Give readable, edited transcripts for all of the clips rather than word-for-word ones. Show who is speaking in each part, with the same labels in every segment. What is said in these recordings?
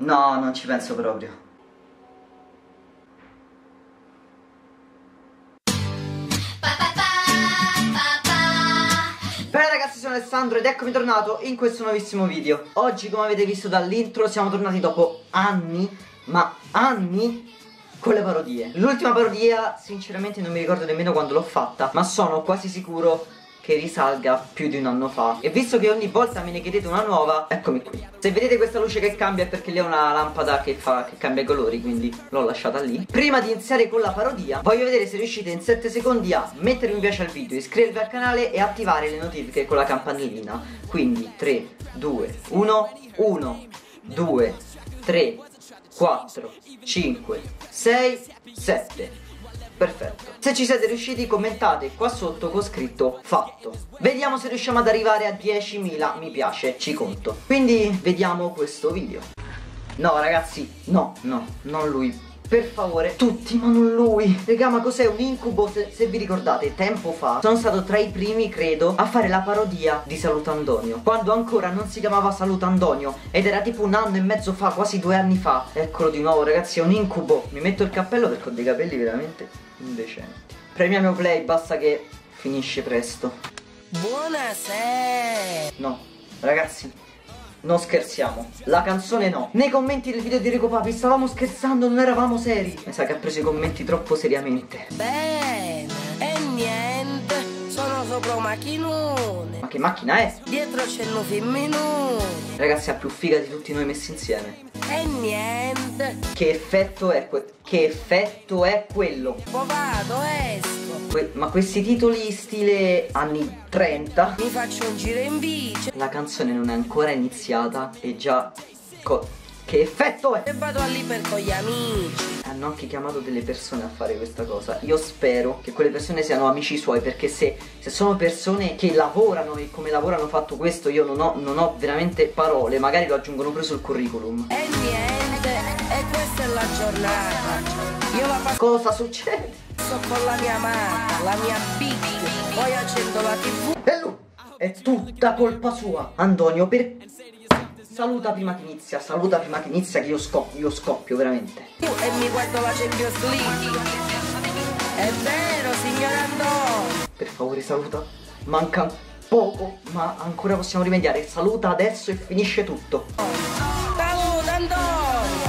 Speaker 1: No, non ci penso proprio. Bene ragazzi, sono Alessandro ed eccomi tornato in questo nuovissimo video. Oggi, come avete visto dall'intro, siamo tornati dopo anni, ma anni, con le parodie. L'ultima parodia sinceramente non mi ricordo nemmeno quando l'ho fatta, ma sono quasi sicuro che risalga più di un anno fa. E visto che ogni volta me ne chiedete una nuova, eccomi qui. Se vedete questa luce che cambia è perché lì è una lampada che cambia i colori, quindi l'ho lasciata lì. Prima di iniziare con la parodia, voglio vedere se riuscite in 7 secondi a mettere un mi piace al video, iscrivervi al canale e attivare le notifiche con la campanellina. Quindi 3, 2, 1, 1, 2, 3, 4, 5, 6, 7. Perfetto. Se ci siete riusciti commentate qua sotto con scritto fatto. Vediamo se riusciamo ad arrivare a 10.000 mi piace, ci conto. Quindi vediamo questo video. No ragazzi, no, non lui. Per favore, tutti ma non lui. Raga, ma cos'è un incubo? Se vi ricordate, tempo fa sono stato tra i primi, credo, a fare la parodia di Saluto Antonio, quando ancora non si chiamava Saluto Antonio ed era tipo 1 anno e mezzo fa, quasi 2 anni fa. Eccolo di nuovo ragazzi, è un incubo. Mi metto il cappello perché ho dei capelli veramente indecenti. Premiamo play, basta che finisce presto.
Speaker 2: Buonasera.
Speaker 1: No, ragazzi, non scherziamo, la canzone no. Nei commenti del video di Rico Papi stavamo scherzando, non eravamo seri. Mi sa che ha preso i commenti troppo seriamente.
Speaker 2: Bene, e niente, sono sopra un macchinone.
Speaker 1: Ma che macchina è?
Speaker 2: Dietro c'è un femminone.
Speaker 1: Ragazzi, ha più figa di tutti noi messi insieme.
Speaker 2: E niente,
Speaker 1: Che effetto è quello?
Speaker 2: poi vado, esco.
Speaker 1: Ma questi titoli stile anni 30.
Speaker 2: Mi faccio un giro in bici
Speaker 1: La canzone non è ancora iniziata e già... Che effetto è?
Speaker 2: e vado lì per con gli amici.
Speaker 1: Hanno anche chiamato delle persone a fare questa cosa. Io spero che quelle persone siano amici suoi, perché se sono persone che lavorano e come lavoro hanno fatto questo, io non ho veramente parole. Magari lo aggiungono pure sul curriculum.
Speaker 2: E niente, e questa è la giornata. Io la passo
Speaker 1: Cosa succede?
Speaker 2: con la mia amata, la mia big. Poi accendo la TV.
Speaker 1: E lui! È tutta colpa sua, Antonio, per... Saluta prima che inizia che io scoppio veramente.
Speaker 2: E mi guardo la Champions League. È vero, signor Antonio.
Speaker 1: Per favore saluta. Manca poco, ma ancora possiamo rimediare. Saluta adesso e finisce tutto.
Speaker 2: Saluto Antonio.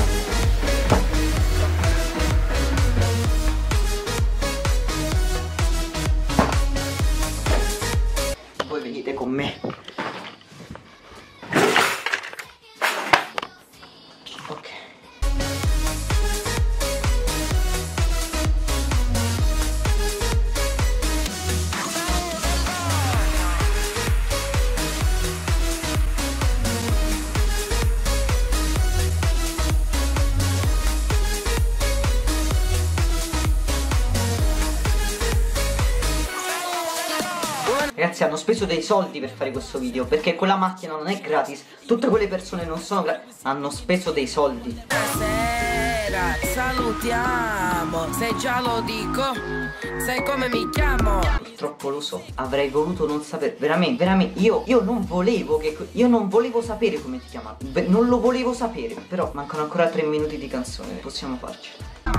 Speaker 1: Voi venite con me. Ok. Ragazzi, hanno speso dei soldi per fare questo video, perché quella macchina non è gratis. Tutte quelle persone non sono gratis. Hanno speso dei soldi.
Speaker 2: Buonasera, salutiamo. Se già lo dico, sai come mi chiamo?
Speaker 1: Purtroppo lo so. Avrei voluto non sapere. Veramente. Io non volevo sapere come ti chiamavi. Non lo volevo sapere. Però mancano ancora 3 minuti di canzone. Possiamo farci.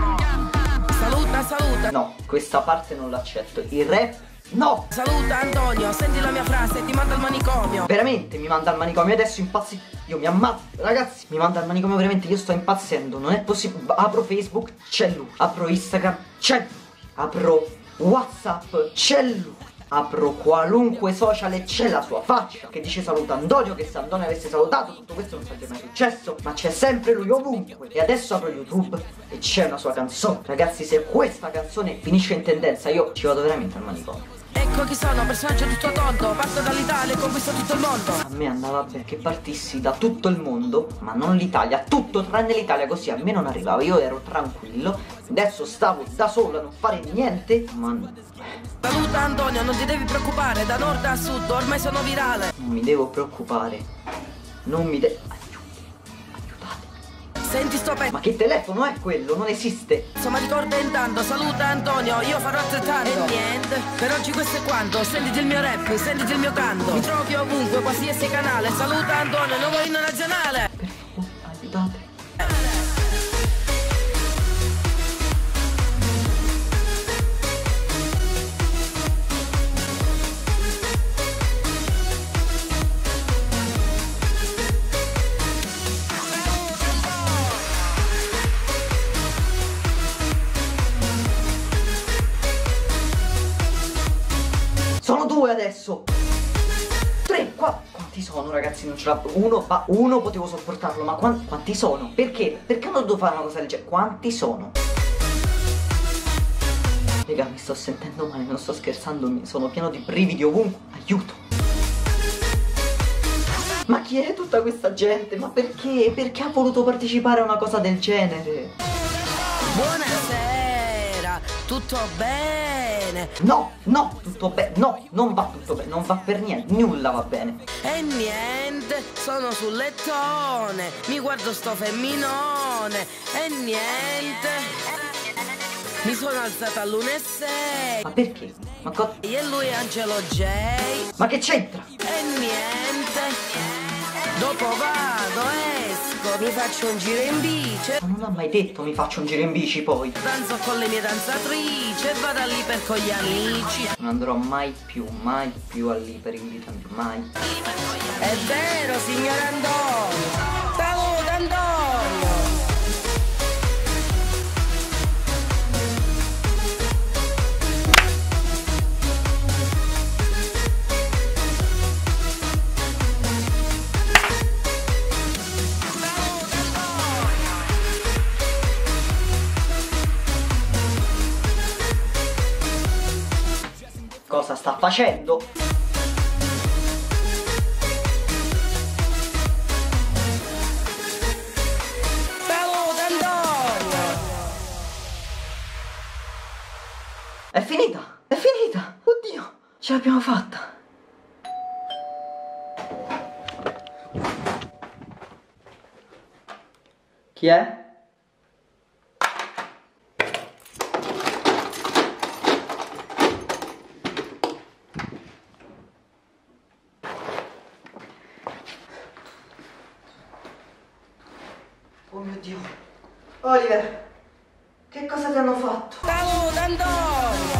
Speaker 2: Saluta.
Speaker 1: No, questa parte non l'accetto. Il rap no.
Speaker 2: Saluta Antonio, senti la mia frase, ti manda al manicomio.
Speaker 1: Veramente mi manda al manicomio. Adesso impazzi. Io mi ammazzo. Ragazzi, mi manda al manicomio veramente. Io sto impazzendo. Non è possibile. Apro Facebook, c'è lui. Apro Instagram, c'è lui. Apro WhatsApp, c'è lui. Apro qualunque social e c'è la sua faccia che dice saluta Antonio, che se Antonio avesse salutato tutto questo non sarebbe mai successo, ma c'è sempre lui ovunque. E adesso apro YouTube e c'è una sua canzone. Ragazzi, se questa canzone finisce in tendenza io ci vado veramente al manicomio.
Speaker 2: Ecco chi sono, personaggio tutto tonto. Parto dall'Italia e conquisto tutto il mondo.
Speaker 1: A me andava bene che partissi da tutto il mondo, ma non l'Italia, tutto tranne l'Italia, così a me non arrivava, io ero tranquillo. Adesso stavo da solo a non fare niente, ma...
Speaker 2: Saluta Antonio, non ti devi preoccupare, da nord a sud ormai sono virale.
Speaker 1: Non mi devo preoccupare. Non mi devo...
Speaker 2: Senti sto pezzo.
Speaker 1: Ma che telefono è quello? Non esiste.
Speaker 2: Insomma ricorda intanto, saluta Antonio, io farò altrettanto. E niente, per oggi questo è quanto. Sentiti il mio rap, sentiti il mio canto. Mi trovi ovunque, qualsiasi canale. Saluta Antonio, nuovo inno nazionale.
Speaker 1: Per favore, Date. Sono 2 adesso. 3, qua. Quanti sono, ragazzi? Non ce l'ho. Uno potevo sopportarlo, ma quanti sono? Perché? Perché hanno dovuto fare una cosa del genere? Quanti sono? Raga, mi sto sentendo male, non sto scherzando, sono pieno di brividi ovunque. Aiuto. Ma chi è tutta questa gente? Ma perché? Perché ha voluto partecipare a una cosa del genere?
Speaker 2: Buonasera, tutto bene?
Speaker 1: No, tutto bene. No, non va tutto bene, non va per niente, nulla va bene.
Speaker 2: E niente, sono sul lettone, mi guardo sto femminone. E niente, mi sono alzata all'1:06.
Speaker 1: Ma perché? Ma
Speaker 2: E lui è Angelo J.
Speaker 1: Ma che c'entra?
Speaker 2: E niente, dopo vado, esco, mi faccio un giro in bici.
Speaker 1: Ma non ha mai detto mi faccio un giro in bici poi.
Speaker 2: Danzo con le mie danzatrici e vado all'Iper con gli amici.
Speaker 1: Non andrò mai più all'Iper in vita mia, mai.
Speaker 2: È vero, signor Antonio. Saluta Antonio.
Speaker 1: Cosa sta facendo?
Speaker 2: Saluta Antonio.
Speaker 1: È finita! È finita! Oddio! Ce l'abbiamo fatta! Chi è? Oh mio Dio! Oliver! Che cosa ti hanno fatto?
Speaker 2: Saluta Antonio.